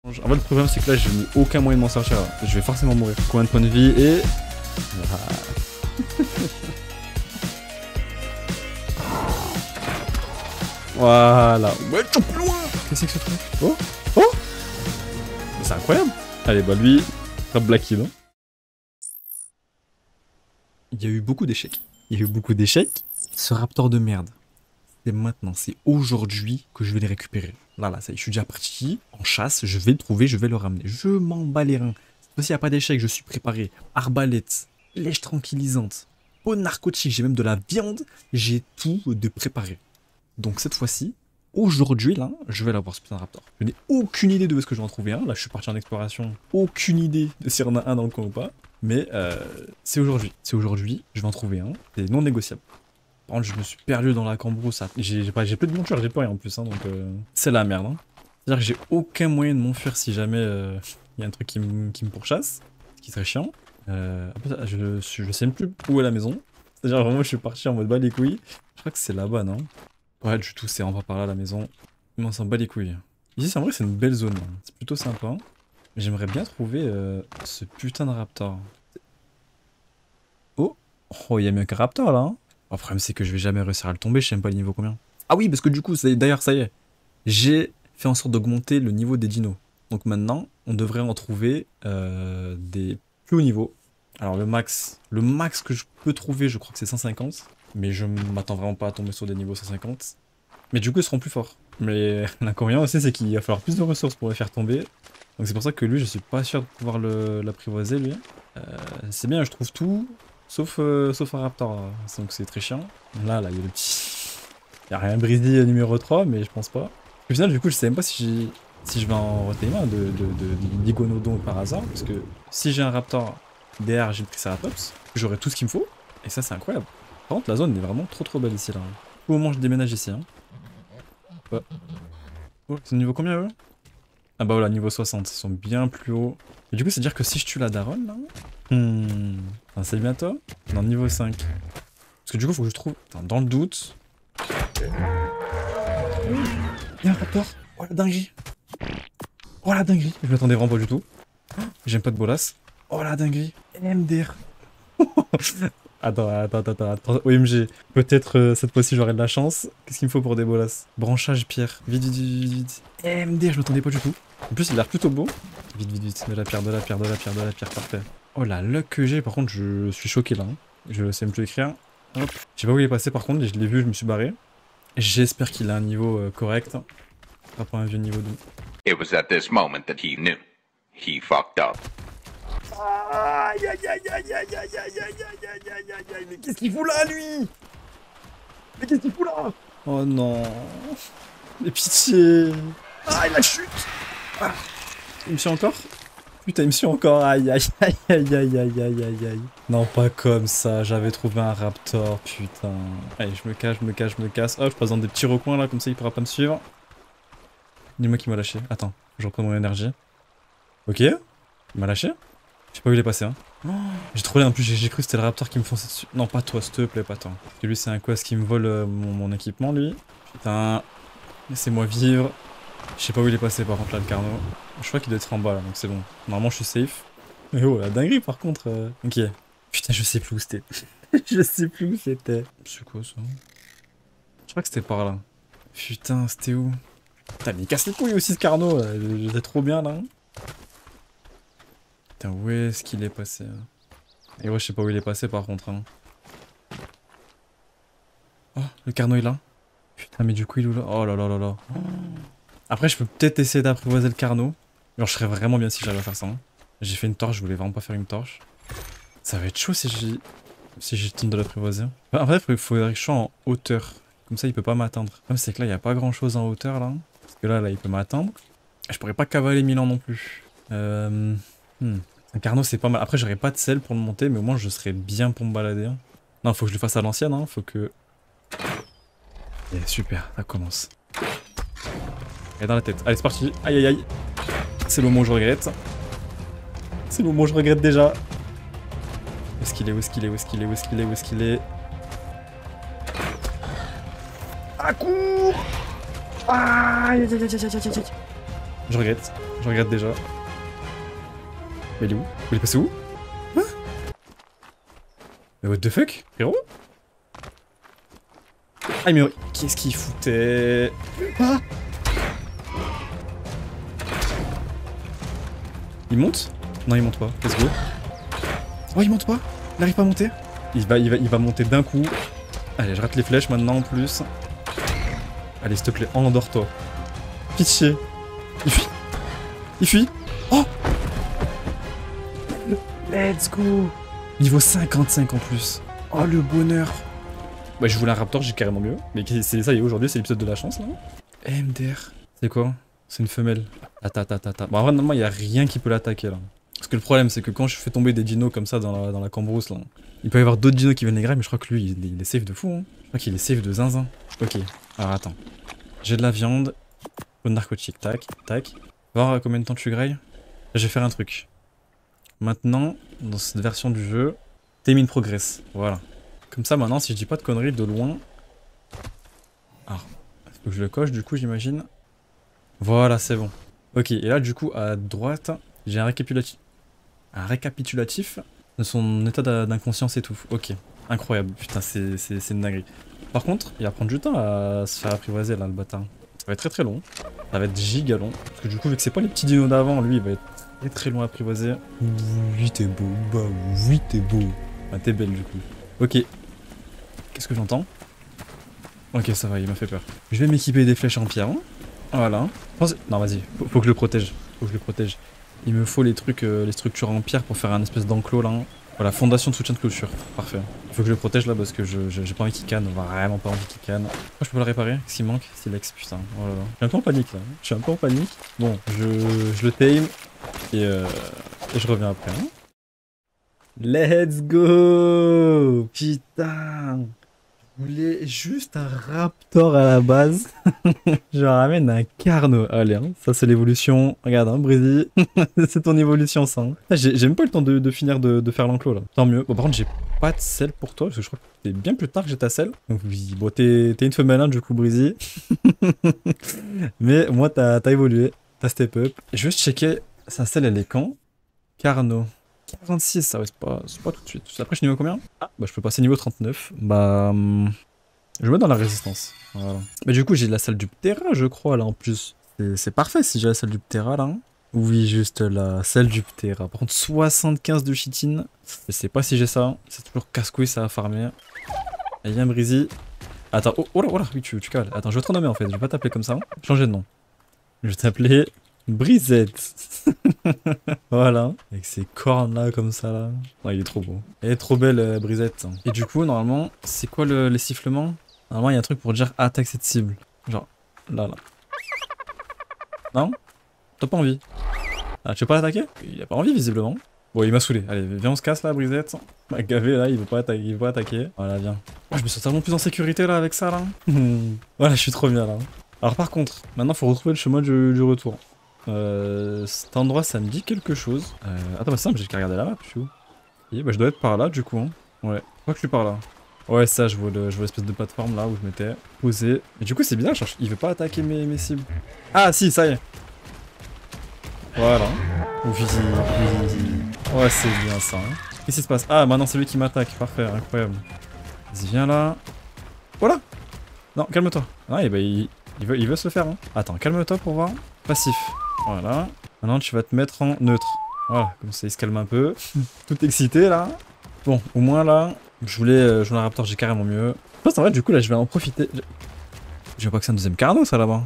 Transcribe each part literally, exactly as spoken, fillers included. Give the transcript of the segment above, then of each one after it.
En fait, le problème, c'est que là, je n'ai aucun moyen de m'en sortir. Là. Je vais forcément mourir. Combien de points de vie et... Voilà. Ouais, tu plus loin. Qu'est-ce que c'est que ce truc? Oh Oh c'est incroyable. Allez, bah lui, pas Black Kill. Hein. Il y a eu beaucoup d'échecs. Il y a eu beaucoup d'échecs. Ce raptor de merde. C'est maintenant, c'est aujourd'hui que je vais les récupérer. Là, là, ça y est, je suis déjà parti en chasse. Je vais le trouver, je vais le ramener. Je m'en bats les reins. Cette fois-ci, il n'y a pas d'échec, je suis préparé. Arbalète, lèche tranquillisante, peau narcotique, j'ai même de la viande. J'ai tout de préparé. Donc cette fois-ci, aujourd'hui, là, je vais l'avoir ce putain de raptor. Je n'ai aucune idée de où est-ce que je vais en trouver un. Là, je suis parti en exploration. Aucune idée de s'il y en a un dans le coin ou pas. Mais euh, c'est aujourd'hui. C'est aujourd'hui, je vais en trouver un. C'est non négociable. Par contre, je me suis perdu dans la cambrousse. J'ai plus de monture, j'ai plus rien en plus. Hein, donc euh, c'est la merde. Hein. C'est-à-dire que j'ai aucun moyen de m'enfuir si jamais il euh, y a un truc qui, qui me pourchasse. Ce qui serait chiant. Euh, après, je, je sais même plus où est la maison. C'est-à-dire vraiment, je suis parti en mode bas les couilles. Je crois que c'est là-bas, non? Ouais, du tout, c'est en bas par là la maison. Mais on s'en bat les couilles. Ici, c'est en vrai, c'est une belle zone. C'est plutôt sympa. J'aimerais bien trouver euh, ce putain de raptor. Oh, oh, il y a mieux qu'un raptor là. Hein. Le problème, c'est que je vais jamais réussir à le tomber. Je sais même pas le niveau combien. Ah oui, parce que du coup, d'ailleurs, ça y est. J'ai fait en sorte d'augmenter le niveau des dinos. Donc maintenant, on devrait en trouver euh, des plus hauts niveaux. Alors le max, le max que je peux trouver, je crois que c'est cent cinquante. Mais je m'attends vraiment pas à tomber sur des niveaux cent cinquante. Mais du coup, ils seront plus forts. Mais l'inconvénient aussi, c'est qu'il va falloir plus de ressources pour les faire tomber. Donc c'est pour ça que lui, je suis pas sûr de pouvoir l'apprivoiser, lui. Euh, c'est bien, je trouve tout, sauf, euh, sauf un raptor. Donc c'est très chiant. Là, là, il y a le petit... Il n'y a rien brisé numéro trois, mais je pense pas. Au final, du coup, je sais même pas si, si je vais en retamer de, de, de, de l'Iguanodon par hasard. Parce que si j'ai un raptor, derrière, j'ai le Triceratops, j'aurai tout ce qu'il me faut. Et ça, c'est incroyable. Par contre, la zone est vraiment trop trop belle ici, là. Au moment où je déménage ici, hein. Ouais. Oh, c'est niveau combien, eux? Ah bah voilà, niveau soixante, ils sont bien plus hauts. Et du coup, c'est à dire que si je tue la daronne, là... Hmm... Enfin, c'est bientôt? Non, niveau cinq. Parce que du coup, faut que je trouve... Attends, dans le doute... Il y a un raptor. Oh la dinguerie. Oh la dinguerie. Je m'attendais vraiment pas du tout. J'aime pas de bolas. Oh la dinguerie. M D R. Attends, attends, attends, attends. O M G. Peut-être euh, cette fois-ci j'aurai de la chance. Qu'est-ce qu'il me faut pour des bolas? Branchage pierre. Vite, vite, vite, vite. M D R, je m'attendais pas du tout. En plus, il a l'air plutôt beau. Vite, vite, vite. De la pierre, de la pierre, de la pierre, de la pierre. Parfait. Oh la luck que j'ai. Par contre, je suis choqué là. Hein. Je sais même plus écrire. Hop. Je sais pas où il est passé par contre. Je l'ai vu, je me suis barré. J'espère qu'il a un niveau euh, correct. Pas pour un vieux niveau de... It was at this moment that he knew. He fucked up. Aïe aïe aïe aïe aïe aïe aïe aïe aïe aïe aïe aïe aïe. Mais qu'est-ce qu'il fout là, lui? Mais qu'est-ce qu'il fout là? Oh non. Mais pitié. Ah, il a chute. Ah. Il me suit encore? Putain, il me suit encore. Aïe aïe aïe aïe aïe aïe aïe aïe aïe. Non, pas comme ça. J'avais trouvé un raptor, putain. Allez, je me cache, je me cache, je me casse. Hop, je passe dans des petits recoins là, comme ça il pourra pas me suivre. Dis-moi qui m'a lâché. Attends, je reprends mon énergie. Ok. Il m'a lâché. Je sais pas où il est passé, hein. Oh, j'ai trollé en plus, j'ai cru que c'était le raptor qui me fonçait dessus. Non, pas toi, s'il te plaît, pas toi. Parce que lui, c'est un quest qui me vole euh, mon, mon équipement, lui. Putain. Laissez-moi vivre. Je sais pas où il est passé, par contre, là, le carnot. Je crois qu'il doit être en bas, là, donc c'est bon. Normalement, je suis safe. Mais oh, la dinguerie, par contre. Euh... Ok. Putain, je sais plus où c'était. Je sais plus où c'était. C'est quoi, ça? Je crois que c'était par là. Putain, c'était où? Putain, mais il casse les couilles aussi, ce carnot, là. J'étais trop bien, là. Putain, où est-ce qu'il est passé hein? Et ouais, je sais pas où il est passé par contre. Hein. Oh, le carnot est là. Putain, mais du coup, il est où là? Oh là là là là. Oh. Après, je peux peut-être essayer d'apprivoiser le carnot. Genre, je serais vraiment bien si j'arrive à faire ça. Hein. J'ai fait une torche, je voulais vraiment pas faire une torche. Ça va être chaud si j'ai si j'ai le temps de l'apprivoiser. Enfin, en fait, il faudrait que je sois en hauteur. Comme ça, il peut pas m'atteindre. Le problème, c'est que là, il n'y a pas grand chose en hauteur là. Parce que là, là, il peut m'atteindre. Je pourrais pas cavaler mille ans non plus. Euh. Hmm. Un carnot c'est pas mal. Après j'aurais pas de sel pour le monter mais au moins je serais bien pour me balader. Hein. Non faut que je le fasse à l'ancienne hein. Faut que... Yeah, super, ça commence. Et dans la tête. Allez c'est parti. Aïe aïe aïe. C'est le moment où je regrette. C'est le moment où je regrette déjà. Où est-ce qu'il est? Où est-ce qu'il est? Où est-ce qu'il est? Où est-ce qu'il est? Où est-ce qu'il est? À court. Aïe aïe aïe aïe aïe aïe. Je regrette. Je regarde déjà. Mais il est où? Il est passé où? Hein? Mais what the fuck, frérot? Ah mais qu'est-ce qu'il foutait? Ah! Il monte? Non, il monte pas. Let's go. Oh, il monte pas? Il arrive pas à monter? Il va, il va, il va monter d'un coup. Allez, je rate les flèches maintenant en plus. Allez, s'il te plaît, endors-toi. Pitié. Il fuit. Il fuit. Oh! Let's go! Niveau cinquante-cinq en plus. Oh, le bonheur. Bah, je voulais un raptor, j'ai carrément mieux. Mais c'est ça y est, aujourd'hui, c'est l'épisode de la chance, là. M D R. C'est quoi? C'est une femelle. Attends, attends, attends. Bon, en vrai, normalement, il n'y a rien qui peut l'attaquer, là. Parce que le problème, c'est que quand je fais tomber des dinos comme ça dans la, dans la cambrousse, là, il peut y avoir d'autres dinos qui viennent les grave, mais je crois que lui, il, il est safe de fou, hein. Je crois qu'il est safe de zinzin. Ok. Alors, attends. J'ai de la viande. Bonne narcotique. Tac, tac. Voir combien de temps tu grailles. Je vais faire un truc. Maintenant, dans cette version du jeu, time in progress. Voilà. Comme ça, maintenant, si je dis pas de conneries de loin... Alors, faut que je le coche, du coup, j'imagine. Voilà, c'est bon. Ok, et là, du coup, à droite, j'ai un récapitulatif. Un récapitulatif de son état d'inconscience et tout. Ok, incroyable. Putain, c'est une dinguerie. Par contre, il va prendre du temps à se faire apprivoiser, là, le bâtard. Ça va être très très long. Ça va être giga long. Parce que du coup, vu que c'est pas les petits dinos d'avant, lui, il va être très très long à apprivoiser. Oui, t'es beau. Bah oui, t'es beau. Ah, t'es belle, du coup. Ok. Qu'est-ce que j'entends? Ok, ça va, il m'a fait peur. Je vais m'équiper des flèches en pierre. Hein. Voilà. Non, vas-y, faut, faut que je le protège. Faut que je le protège. Il me faut les trucs, euh, les structures en pierre pour faire un espèce d'enclos là. Voilà, fondation de soutien de clôture. Parfait. Il faut que je le protège là parce que je j'ai pas envie qu'il canne. Vraiment pas envie qu'il canne. Moi, je peux pas le réparer. Qu'est-ce qu'il manque? C'est l'ex, putain. Oh là là. Je suis un peu en panique là. Je suis un peu en panique. Bon, je, je le tame et, euh, et je reviens après. Hein. Let's go! Putain! Je voulais juste un raptor à la base. Je ramène un carno. Allez, hein, ça c'est l'évolution. Regarde, hein, Brizzy. C'est ton évolution, ça. Hein. J'ai même pas eu le temps de, de finir de, de faire l'enclos là. Tant mieux. Bon, par contre, j'ai pas de sel pour toi parce que je crois que c'est bien plus tard que j'ai ta sel. Donc, oui, bon, t'es une femelle, hein, du coup, Brizzy. Mais moi, t'as évolué. T'as step up. Je vais juste checker sa sel, elle est quand? Carno. quarante-six, ça ouais, c'est pas, pas tout de suite. Après, je suis niveau combien? Ah, bah je peux passer niveau trente-neuf. Bah, hum, je me mets dans la résistance. Voilà. Mais du coup, j'ai la salle du Ptera, je crois, là, en plus. C'est parfait si j'ai la salle du Ptera, là. Hein. Oui, juste la salle du Ptera. Par contre, soixante-quinze de chitine. Je sais pas si j'ai ça. C'est toujours casse-couille, ça va farmer. Allez, viens, Brizzy. Attends, oh, oh là, oh là, oui, tu, tu cales. Attends, je vais te renommer, en fait. Je vais pas t'appeler comme ça. Hein. Changer de nom. Je vais t'appeler... Brisette. Voilà. Avec ses cornes là comme ça là. Non, il est trop beau. Elle est trop belle euh, Brisette. Et du coup normalement c'est quoi le, les sifflements? Normalement il y a un truc pour dire attaque cette cible. Genre là là. Non? T'as pas envie? Ah tu veux pas l'attaquer? Il a pas envie visiblement. Bon il m'a saoulé. Allez viens on se casse là Brisette. M'a gavé là il veut pas attaquer. Il veut pas attaquer. Voilà viens. Oh, je me sens tellement plus en sécurité là avec ça là. Voilà je suis trop bien là. Alors par contre maintenant faut retrouver le chemin du, du retour. Euh, cet endroit ça me dit quelque chose. Euh, attends, bah c'est simple, j'ai qu'à regarder la map, je suis où? Et bah je dois être par là du coup. Hein. Ouais, je crois que je suis par là. Ouais, ça, je vois l'espèce de plateforme là où je m'étais posé. Et du coup, c'est bizarre, genre, il veut pas attaquer mes, mes cibles. Ah, si, ça y est. Voilà. Oui, oui. Ouais, c'est bien ça. Hein. Qu'est-ce qui se passe? Ah, maintenant c'est lui qui m'attaque. Parfait, incroyable. Vas-y, viens là. Voilà. Non, calme-toi. Ah, et bah il, il, veut, il veut se le faire. Hein. Attends, calme-toi pour voir. Passif. Voilà. Maintenant, tu vas te mettre en neutre. Voilà, comme ça, il se calme un peu. Tout excité, là. Bon, au moins, là, je voulais euh, jouer un raptor, j'ai carrément mieux. Je pense, en vrai, du coup, là, je vais en profiter. Je vois pas que c'est un deuxième carno, ça, là-bas.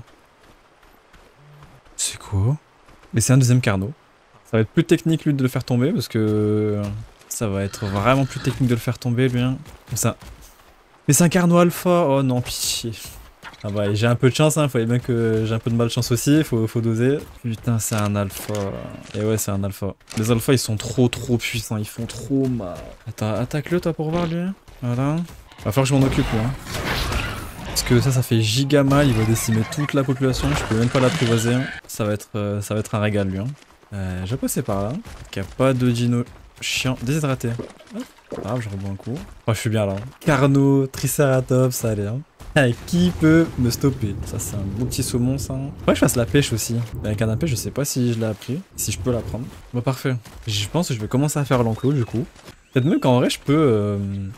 C'est quoi? Mais c'est un deuxième carno. Ça va être plus technique, lui, de le faire tomber, parce que... Ça va être vraiment plus technique de le faire tomber, lui. Hein. Comme ça. Mais c'est un carno alpha. Oh, non, pitié. Ah bah j'ai un peu de chance, hein, fallait bien que j'ai un peu de malchance aussi, faut, faut doser. Putain c'est un alpha. Et ouais c'est un alpha. Les alphas ils sont trop trop puissants, ils font trop mal. Attends, attaque-le toi pour voir lui. Voilà. Va falloir que je m'en occupe là. Parce que ça ça fait giga mal, il va décimer toute la population, je peux même pas l'apprivoiser. Ça va être euh, ça va être un régal lui. Hein. Euh, je vais passer par là. Qu'il n'y a pas de dino chiant. Déshydraté. Ah je rebois un coup. Oh je suis bien là. Carno, Triceratops, ça allait hein. Qui peut me stopper? Ça, c'est un beau petit saumon, ça. Faudrait que je fasse la pêche aussi. La canne à pêche, je sais pas si je l'ai appris. Si je peux la prendre. Bon, parfait. Je pense que je vais commencer à faire l'enclos, du coup. Peut-être même qu'en vrai, je peux... Euh...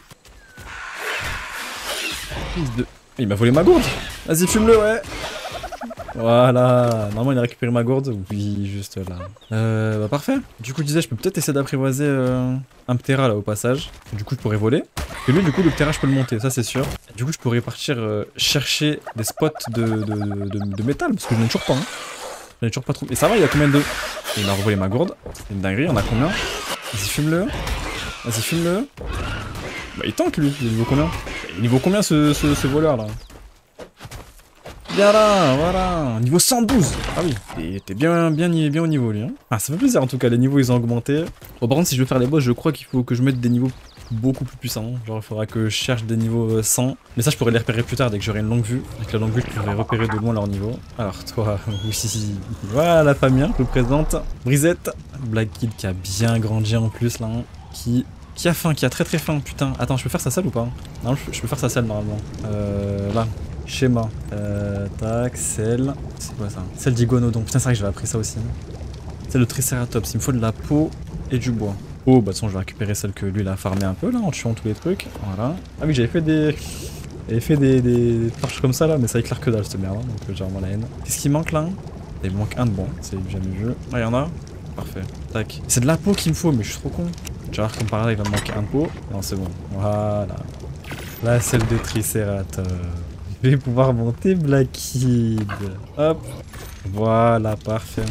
De... Il m'a volé ma gourde. Vas-y, fume-le, ouais. Voilà. Normalement, il a récupéré ma gourde. Oui, juste là. Euh, bah, parfait. Du coup, je disais, je peux peut-être essayer d'apprivoiser euh, un Ptera, là, au passage. Du coup, je pourrais voler. Et lui, du coup, le Ptera, je peux le monter, ça, c'est sûr. Du coup, je pourrais partir euh, chercher des spots de, de, de, de métal, parce que je n'ai toujours pas, hein. Je n'ai toujours pas trouvé. Et ça va, il y a combien de... Il m'a revolé ma gourde. C'est une dinguerie, on a combien? Vas-y, fume-le. Vas-y, fume-le. Bah, il tank, lui. Il est niveau combien? Il est niveau combien, ce, ce, ce voleur, là? Bien là, voilà, niveau cent douze. Ah oui, t'es bien, bien, bien au niveau lui. Hein. Ah, ça fait plaisir en tout cas, les niveaux ils ont augmenté. Bon, par contre, si je veux faire les boss, je crois qu'il faut que je mette des niveaux beaucoup plus puissants. Genre, il faudra que je cherche des niveaux cent. Mais ça, je pourrais les repérer plus tard dès que j'aurai une longue vue. Avec la longue vue, je pourrais repérer de loin leur niveau. Alors, toi, oui, voilà, Fabien, je te présente. Brisette, Black Kid qui a bien grandi en plus là. Hein. Qui. Qui a faim, qui a très très faim, putain. Attends, je peux faire sa selle ou pas? Non, je peux, je peux faire sa selle normalement. Euh, là. Schéma. Euh, tac, selle. C'est quoi ça? Celle d'Iguanodon. Putain, c'est vrai que j'avais appris ça aussi. C'est le Triceratops. Il me faut de la peau et du bois. Oh, bah de toute façon, je vais récupérer celle que lui, il a farmé un peu là, en tuant tous les trucs. Voilà. Ah oui, j'avais fait des. J'avais fait des, des torches comme ça là, mais ça éclaire que dalle cette merde. Hein, donc j'ai vraiment la haine. Qu'est-ce qui manque là? Il me manque un de bon. C'est jamais vu. Ah, il y en a? Parfait. Tac. C'est de la peau qu'il me faut, mais je suis trop con. Tu vas voir comme par là, il va me manquer un de peau. Non, c'est bon. Voilà. Là, celle de Triceratops. Je vais pouvoir monter Black Kid. Hop. Voilà, parfait.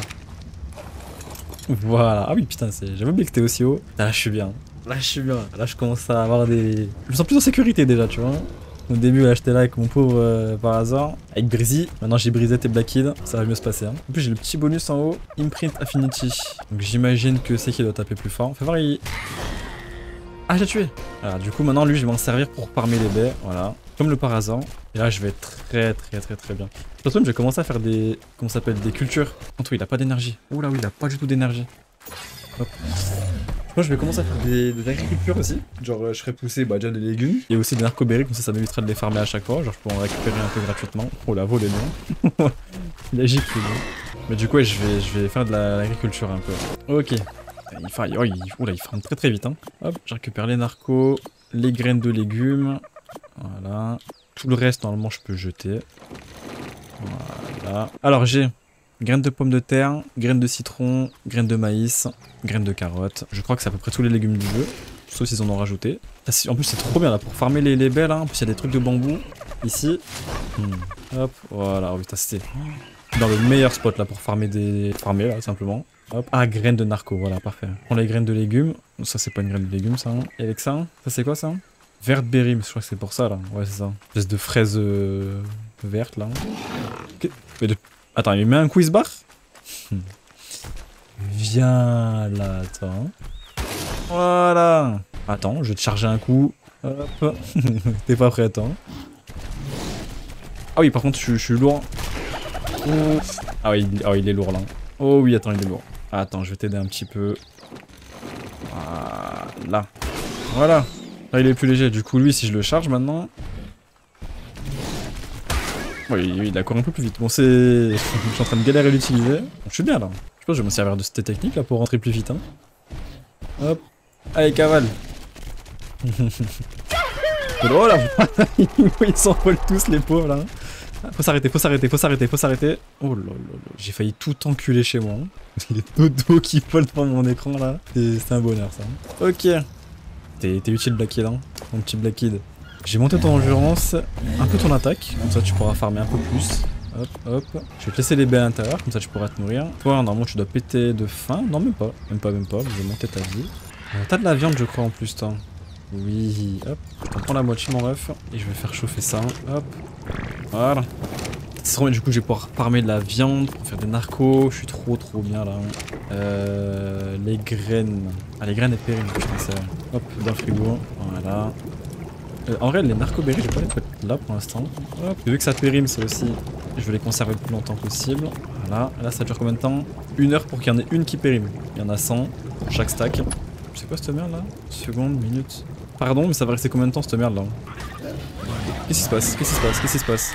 Voilà. Ah oui, putain, j'avais oublié que t'es aussi haut. Là, je suis bien. Là, je suis bien. Là, je commence à avoir des... Je me sens plus en sécurité déjà, tu vois. Au début, là, j'étais là avec mon pauvre euh, par hasard. Avec Brizzy. Maintenant, j'ai Brisette et Black Kid. Ça va mieux se passer. Hein. En plus, j'ai le petit bonus en haut. Imprint Affinity. Donc, j'imagine que c'est qu'il doit taper plus fort. Fais voir, il... Ah, j'ai tué. Alors, du coup, maintenant, lui, je vais m'en servir pour farmer les baies. Voilà. Comme le par hasard. Et là, je vais être très, très, très, très bien. De toute façon, je vais commencer à faire des... Comment ça s'appelle? Des cultures. Contre, il a pas d'énergie. Oula, oui, il a pas du tout d'énergie. Hop. Moi, je vais commencer à faire des, des agricultures aussi. Genre, euh, je serais poussé bah, déjà des légumes. Et aussi des narcoberries, comme ça, ça m'éviterait de les farmer à chaque fois. Genre, je peux en récupérer un peu gratuitement. Oh, la volée, non. Il agit plus, non. Mais du coup, ouais, je vais, je vais faire de l'agriculture un peu. Ok. Il, fa... oh, il... Oh, là, il farme très très vite. Hein. Hop, je récupère les narcos, les graines de légumes. Voilà. Tout le reste, normalement, je peux jeter. Voilà. Alors, j'ai graines de pommes de terre, graines de citron, graines de maïs, graines de carottes. Je crois que c'est à peu près tous les légumes du jeu. Sauf s'ils en ont rajouté. En plus, c'est trop bien là pour farmer les, les baies. Hein. En plus, il y a des trucs de bambou ici. Hmm. Hop, voilà. Oh, putain, c'était dans le meilleur spot là pour farmer des. Farmer là, simplement. Hop. Ah, graines de narco, voilà, parfait. On prend les graines de légumes. Ça, c'est pas une graine de légumes, ça. Hein. Et avec ça, ça, c'est quoi ça? Verte berry, mais je crois que c'est pour ça là. Ouais, c'est ça. Une espèce de fraise euh, verte là. Okay. Mais de... Attends, il met un quiz bar. Viens là, attends. Voilà. Attends, je vais te charger un coup. Hop. T'es pas prêt, attends. Ah oui, par contre, je, je suis lourd. Ouf. Ah oui, il, oh, il est lourd là. Oh oui, attends, il est lourd. Attends, je vais t'aider un petit peu. Voilà. Voilà. Là, il est plus léger. Du coup, lui, si je le charge maintenant... Oui, il a couru un peu plus vite. Bon, c'est... Je suis en train de galérer à l'utiliser. Bon, je suis bien, là. Je pense que je vais me servir de cette technique, là, pour rentrer plus vite. Hein. Hop. Allez, cavale. Oh là. Ils s'envolent tous, les pauvres, là. Faut s'arrêter, faut s'arrêter, faut s'arrêter, faut s'arrêter. Oh là là là. J'ai failli tout enculer chez moi. Hein. Les dodos qui volent devant mon écran, là. C'est un bonheur, ça. Ok. T'es utile, Black Kid, hein, mon petit Black Kid. J'ai monté ton endurance, un peu ton attaque, comme ça tu pourras farmer un peu plus. Hop, hop. Je vais te laisser les baies à l'intérieur, comme ça tu pourras te nourrir. Toi, normalement, tu dois péter de faim. Non, même pas, même pas, même pas. Je vais monter ta vie. Euh, T'as de la viande, je crois, en plus, toi. Oui, hop. Je t'en prends la moitié, mon ref. Et je vais faire chauffer ça. Hop. Voilà. Du coup, je vais pouvoir farmer de la viande pour faire des narcos. Je suis trop, trop bien là. Euh, les graines. Ah, les graines et pérines, je pensais. Hop, dans le frigo. Voilà. Euh, en vrai, les narcoberries, je vais pas les mettre là pour l'instant. Hop, vu que ça périme, c'est aussi. Je vais les conserver le plus longtemps possible. Voilà. Là, ça dure combien de temps? Une heure pour qu'il y en ait une qui périme. Il y en a cent pour chaque stack. C'est quoi cette merde là? Seconde, minute. Pardon, mais ça va rester combien de temps cette merde là? Qu'est-ce qui se passe? Qu'est-ce qui se passe? Qu'est-ce qui se passe?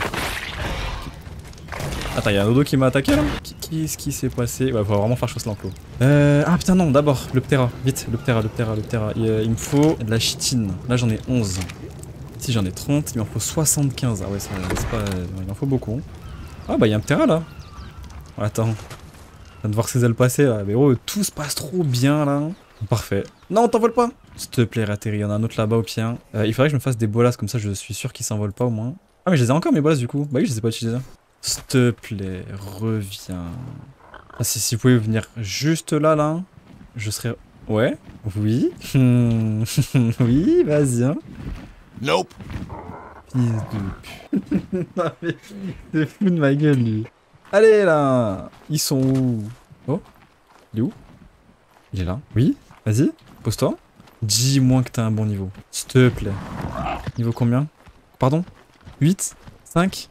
Attends, y'a un dodo qui m'a attaqué là? Qu'est-ce qui s'est passé? Ouais, faut vraiment faire chose l'enclos. Euh. Ah putain, non, d'abord, le Ptera. Vite, le Ptera, le Ptera, le Ptera. Il, euh, il me faut de la chitine. Là, j'en ai onze. Si j'en ai trente, il m'en faut soixante-quinze. Ah ouais, c'est pas. Il en faut beaucoup. Ah bah, y'a un Ptera là. Attends. Je viens de voir ses ailes passer là. Mais oh, tout se passe trop bien là. Parfait. Non, t'envole pas. S'il te plaît, atterri. Il y en a un autre là-bas au pied. Euh, il faudrait que je me fasse des bolas comme ça, je suis sûr qu'ils s'envolent pas au moins. Ah, mais je les ai encore mes bolas du coup. Bah oui, je les ai pas utilisés. S'il te plaît, reviens. Ah, si, si vous pouvez venir juste là, là, je serais. Ouais. Oui. Oui, vas-y. Hein. Nope. Fils de pute. Non, mais c'est fou de ma gueule, lui. Allez, là. Ils sont où? Oh. Il est où? Il est là. Oui. Vas-y. Pose-toi. Dis-moi que t'as un bon niveau. S'il te plaît. Niveau combien? Pardon? huit? cinq?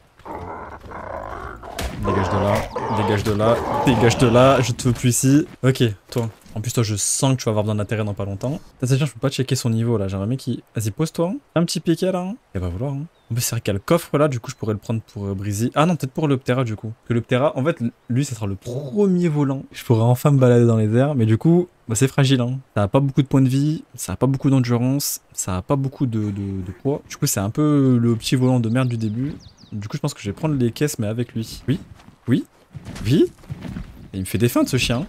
Dégage de là, dégage de là, dégage de là, je te veux plus ici. Ok, toi. En plus, toi, je sens que tu vas avoir besoin d'intérêt dans pas longtemps. T'as cette chance, je peux pas checker son niveau là. J'aimerais bien qu'il. Vas-y, pose-toi. Un petit piquet là. Il va vouloir. Hein. En plus, c'est vrai qu'il y a le coffre là, du coup, je pourrais le prendre pour euh, Breezy. Ah non, peut-être pour le Ptera du coup. Que le Ptera, en fait, lui, ça sera le premier volant. Je pourrais enfin me balader dans les airs, mais du coup, bah, c'est fragile. Hein. Ça a pas beaucoup de points de vie, ça a pas beaucoup d'endurance, ça a pas beaucoup de, de, de poids. Du coup, c'est un peu le petit volant de merde du début. Du coup, je pense que je vais prendre les caisses, mais avec lui. Oui. Oui. Oui. Et il me fait des feintes, ce chien.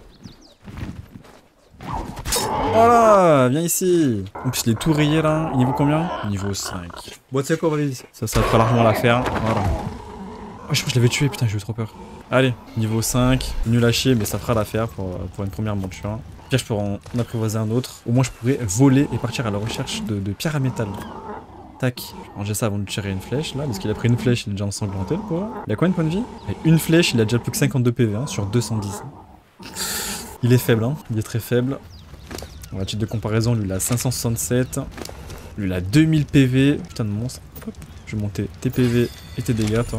Voilà, viens ici. En plus, il est tout rayé, là. Niveau combien? Niveau cinq. Bon, tu sais quoi, vas-y. Ça, ça fera largement l'affaire. Voilà. Oh, je crois que je l'avais tué, putain, j'ai eu trop peur. Allez, niveau cinq. Nul à chier, mais ça fera l'affaire pour, pour une première monture. Pire, je pourrais en apprivoiser un autre. Au moins, je pourrais voler et partir à la recherche de, de pierres à métal. Tac, ranger ça avant de tirer une flèche là, parce qu'il a pris une flèche, il est déjà ensanglanté le pauvre. Il a combien de points de vie? Et une flèche, il a déjà plus que cinquante-deux P V hein, sur deux cent dix. Il est faible, hein, il est très faible. Bon, à titre de comparaison, lui il a cinq cent soixante-sept. Lui il a deux mille P V. Putain de monstre. Hop, je vais monter tes P V et tes dégâts, toi.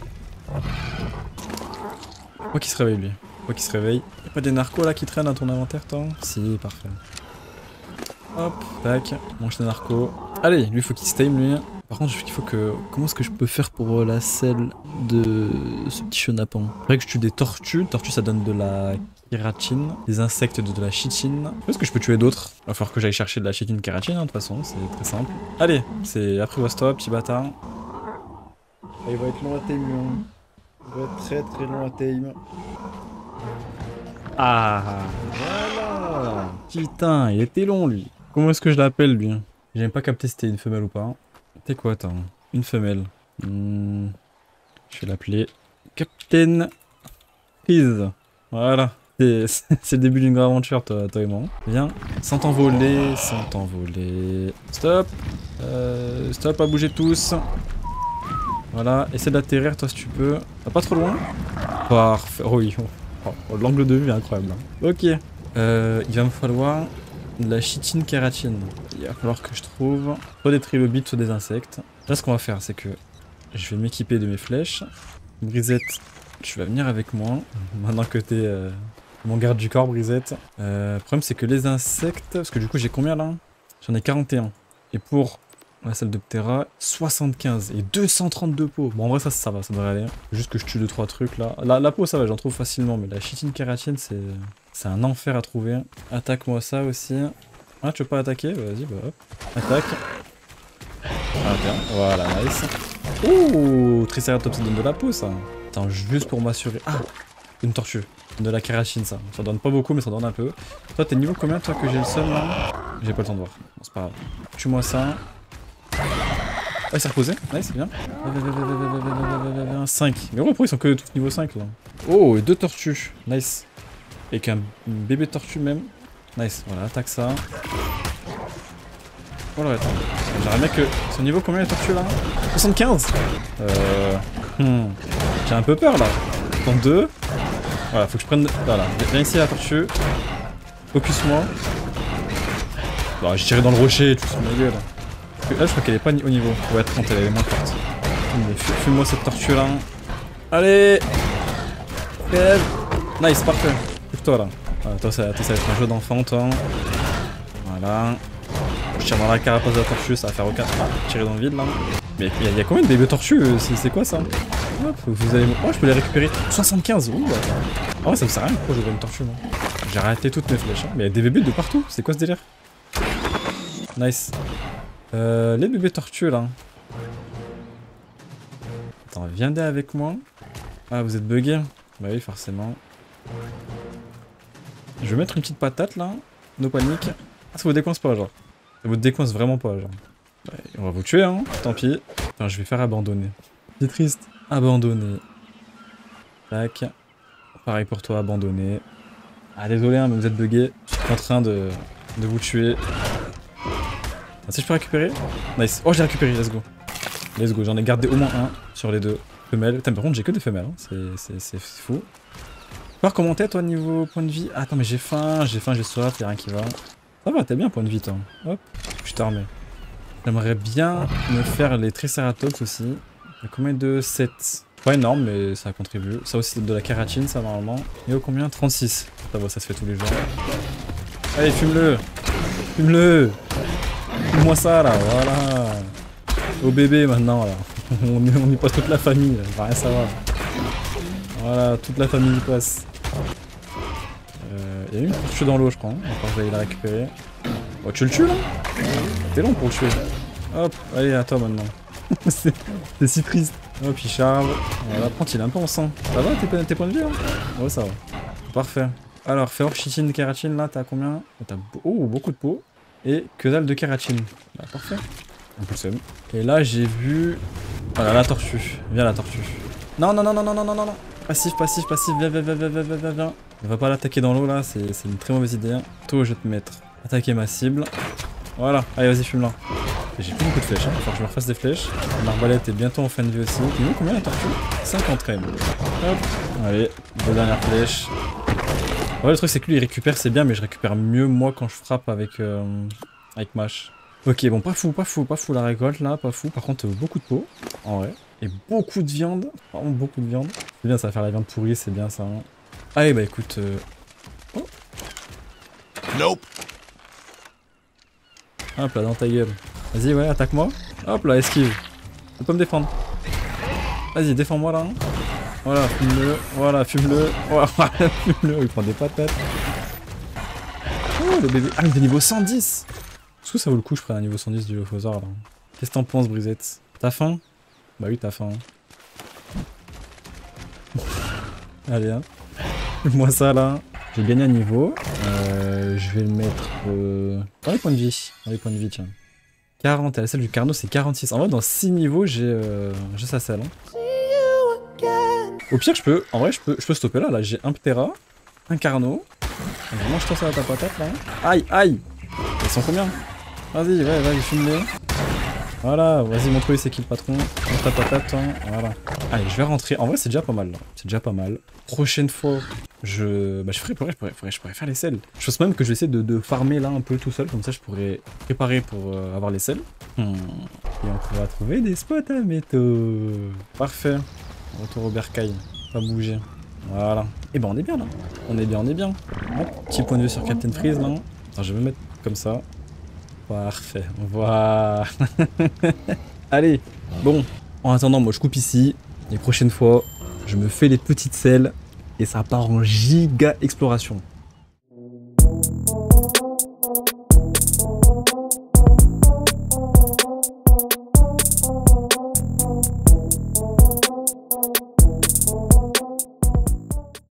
Faut qu'il se réveille lui. Faut qu'il se réveille. Y'a pas des narcos là qui traînent dans ton inventaire, toi? Si, parfait. Hop, tac, mange tes narcos. Allez, lui faut qu'il se tame lui. Par contre, il faut que... Comment est-ce que je peux faire pour la selle de ce petit chenapan? Il faudrait que je tue des tortues. Tortues, ça donne de la kératine. Des insectes de, de la chitine. Est-ce que je peux tuer d'autres? Il va falloir que j'aille chercher de la chitine kératine, hein, de toute façon, c'est très simple. Allez, c'est apprivoise-toi, petit bâtard. Il va être long à tame, lui. Il va être très très long à tame. Ah, voilà. Putain, il était long, lui. Comment est-ce que je l'appelle, lui? J'ai même pas capté si c'était une femelle ou pas. T'es quoi, attends? Une femelle. Hmm. Je vais l'appeler Captain Freeze. Voilà. C'est le début d'une grande aventure, toi, toi et moi. Viens. Sans t'envoler, sans t'envoler. Stop. Euh, stop à bouger tous. Voilà. Essaie d'atterrir, toi, si tu peux. Ah, pas trop loin. Parfait. Oh oui. Oh, l'angle de vue est incroyable. Hein. Ok. Euh, il va me falloir de la chitine kératine. Il va falloir que je trouve soit des trilobites, soit des insectes. Là, ce qu'on va faire, c'est que je vais m'équiper de mes flèches. Brisette, tu vas venir avec moi. Maintenant que t'es euh, mon garde du corps, Brisette. Euh, le problème, c'est que les insectes... Parce que du coup, j'ai combien, là? J'en ai quarante et un. Et pour la salle de Ptera, soixante-quinze. Et deux cent trente-deux peaux. Bon, en vrai, ça, ça va, ça devrait aller. Juste que je tue deux trois trucs, là. La, la peau, ça va, j'en trouve facilement. Mais la chitine kératine, c'est... C'est un enfer à trouver. Attaque-moi ça aussi. Ah, tu veux pas attaquer? Vas-y, bah hop. Attaque. Ah, tiens. Voilà, nice. Ouh, Triceratops, ça donne de la peau, ça. Attends, juste pour m'assurer. Ah, une tortue. De la kératine, ça. Ça donne pas beaucoup, mais ça donne un peu. Toi, t'es niveau combien, toi, que j'ai le seul, là? J'ai pas le temps de voir. Bon, c'est pas grave. Tue-moi ça. Ah, il s'est reposé. Nice, c'est bien. cinq. Mais gros, pourquoi ils sont que tous niveau cinq, là? Oh, et deux tortues. Nice. Et qu'un bébé tortue même. Nice, voilà, attaque ça. Oh là, attends. J'aimerais bien que... Son niveau combien les tortues là? soixante-quinze. Euh... Hmm. J'ai un peu peur là. Dans deux. Voilà, faut que je prenne... Voilà, viens ici la tortue. Focus-moi. Bon, j'ai tiré dans le rocher, tu te fous de ma gueule. Là, je crois qu'elle est pas au niveau. Ouais, trente, elle est moins forte. Fume-moi cette tortue là. Allez. Crève. Nice, parfait. Toi là. Ah, toi, ça, toi ça va être un jeu d'enfant toi. Voilà. Je tire dans la carapace de la tortue, ça va faire aucun. Ah, tirer dans le vide là. Mais il y, y a combien de bébés tortues? C'est quoi ça? Hop, vous allez... Oh, je peux les récupérer. soixante-quinze. Ouh, oh, ça me sert à rien pourquoi je vois une tortue, moi. J'ai raté toutes mes flèches. Hein. Mais il y a des bébés de partout. C'est quoi ce délire? Nice. Euh, les bébés tortues, là. Attends, viendez avec moi. Ah, vous êtes bugué? Bah oui, forcément. Je vais mettre une petite patate, là. No panique. Ah, ça vous décoince pas, genre. Ça vous décoince vraiment pas, genre. Bah, on va vous tuer, hein. Tant pis. Enfin, je vais faire abandonner. C'est triste. Abandonner. Tac. Pareil pour toi, abandonner. Ah, désolé, hein, mais vous êtes bugué. Je suis en train de, de vous tuer. Ah, si je peux récupérer? Nice. Oh, j'ai récupéré, let's go. Let's go, j'en ai gardé au moins un sur les deux femelles. Putain, par contre, j'ai que des femelles, hein. C'est fou. Voir comment t'es, toi, niveau point de vie? Ah, attends, mais j'ai faim, j'ai faim, j'ai soif, y'a rien qui va. Ça va, t'es bien, point de vie, toi. Hop, je t'armée. J'aimerais bien me faire les Triceratops aussi. Il y a combien de sept? Pas énorme, mais ça contribue. Ça aussi, c'est de la kératine, ça, normalement. Et au combien? trente-six. Ça va, ça se fait tous les jours. Allez, fume-le. Fume-le. Fume-moi ça, là, voilà. Au bébé, maintenant, là. on, y, on y passe toute la famille, là. Va rien savoir. Voilà, toute la famille y passe. Il y a une tortue dans l'eau, je crois. Encore, je vais aller la récupérer. Oh, tu le tues, là? T'es long pour le tuer. Hop, allez, à toi, maintenant. C'est si triste. Hop, il charge. Voilà, prends, il est un peu en sang. Ça va, tes, tes points de vie, là? Ouais, ça va. Parfait. Alors, féor, chitine, kératine, là, t'as combien? T'as oh, beaucoup de peau. Et que dalle de kératine. Bah, parfait. Un peu le seum. Et là, j'ai vu... Voilà, la tortue. Viens, la tortue. Non, non, non, non, non, non, non, non. Passif, passif, passif. Viens, viens, viens, viens, viens, viens, viens. On va pas l'attaquer dans l'eau, là. C'est une très mauvaise idée. Toi, je vais te mettre. Attaquer ma cible. Voilà. Allez, vas-y, fume-la. J'ai plus beaucoup de flèches, hein. Faut que je me refasse des flèches. L'arbalète est bientôt en fin de vie aussi. Tu vois combien la tortue? cinquante quand même. Hop. Allez, deux dernières flèches. Ouais, le truc c'est que lui il récupère, c'est bien, mais je récupère mieux moi quand je frappe avec, euh, avec Mash. Ok, bon, pas fou, pas fou, pas fou la récolte là, pas fou. Par contre, euh, beaucoup de peau, en vrai. Et beaucoup de viande, vraiment beaucoup de viande. C'est bien, ça va faire la viande pourrie, c'est bien ça. Hein. Allez, bah écoute. Euh... Oh. Nope. Hop là, dans ta gueule. Vas-y, ouais, attaque-moi. Hop là, esquive. Tu peux me défendre. Vas-y, défends-moi là. Hein. Voilà, fume-le. Voilà, fume-le. Voilà, fume-le. Il prend des patates. Oh, le bébé. Ah, il est niveau cent dix. Est-ce que ça vaut le coup que je prenne un niveau cent dix du Lophosaure là? Qu'est-ce que t'en penses, Brisette? T'as faim? Bah oui, t'as faim. Hein. Allez, hein. Moi ça là. J'ai gagné un niveau. Euh, je vais le mettre euh, dans les points de vie. Dans les points de vie, tiens. quarante, et la selle du Carnot c'est quarante-six. En vrai, dans six niveaux, j'ai euh, sa selle. Hein. Au pire, je peux, en vrai, je peux, je peux stopper là. Là, j'ai un Ptera, un Carnot. Vraiment, je tente ça à ta patate là. Aïe, aïe. Ils sont combien? Vas-y, ouais, vas-y, fume-les. Voilà, vas-y, montre-lui c'est qui le patron. Montre ta patate, hein. Voilà. Allez, je vais rentrer. En vrai, c'est déjà pas mal là. C'est déjà pas mal. Prochaine fois, je. Bah, je ferai, je pourrais, je pourrais, je pourrais faire les selles. Je pense même que je vais essayer de, de farmer là un peu tout seul. Comme ça, je pourrais préparer pour euh, avoir les selles. Hmm. Et on pourra trouver des spots à métaux. Parfait. Retour au bercail. Pas bouger. Voilà. Et ben, on est bien là. On est bien, on est bien. Hop, petit point de vue sur Captain Freeze là. Alors, je vais me mettre comme ça. Parfait. Voilà. Allez. Bon. En attendant, moi, je coupe ici. Les prochaines fois, je me fais les petites selles. Et ça part en giga exploration.